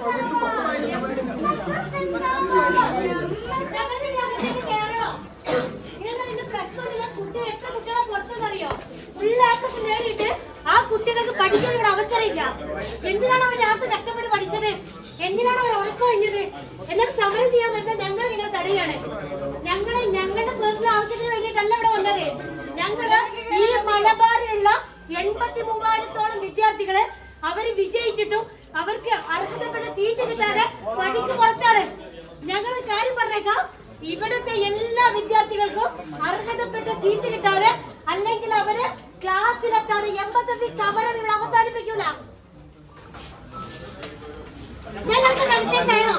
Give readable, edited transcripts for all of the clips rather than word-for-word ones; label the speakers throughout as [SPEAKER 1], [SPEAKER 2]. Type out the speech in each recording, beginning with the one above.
[SPEAKER 1] ആ കുട്ടികൾക്ക് പഠിക്കാനുള്ള അവസരമില്ല. എന്തിനാണ് അവർ രാത്രി കഷ്ടപ്പെട്ട് പഠിച്ചത്? എന്തിനാണ് അവർ ഉറക്കം കഴിഞ്ഞത്? എന്നിട്ട് സമരം ചെയ്യാൻ വരുന്നത് ഞങ്ങൾ നിങ്ങളെ തടയാണ്. ഞങ്ങളുടെ പേഴ്സണൽ ആവശ്യത്തിന് വേണ്ടിയിട്ടല്ല ഇവിടെ വന്നത്. ഞങ്ങള് ഈ മലബാറിലുള്ള 83,000-ഓളം വിദ്യാർത്ഥികളെ അവര് വിജയിച്ചിട്ടും അവർക്ക് അർഹതപ്പെട്ട സീറ്റ് കിട്ടാതെ പഠിക്ക് പുറത്താണ്. ഞങ്ങൾ കാര്യം പറഞ്ഞേക്കാം, ഇവിടുത്തെ എല്ലാ വിദ്യാർത്ഥികൾക്കും അർഹതപ്പെട്ട സീറ്റ് കിട്ടാതെ അല്ലെങ്കിൽ അവര് ക്ലാസ്സിലെത്താതെ 85 സമരം ഇവിടെ അവസാനിപ്പിക്കൂല. ഞങ്ങൾക്ക് നടത്തേക്കാണോ?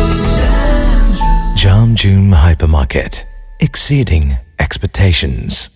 [SPEAKER 2] Jam June Hypermarket, exceeding expectations.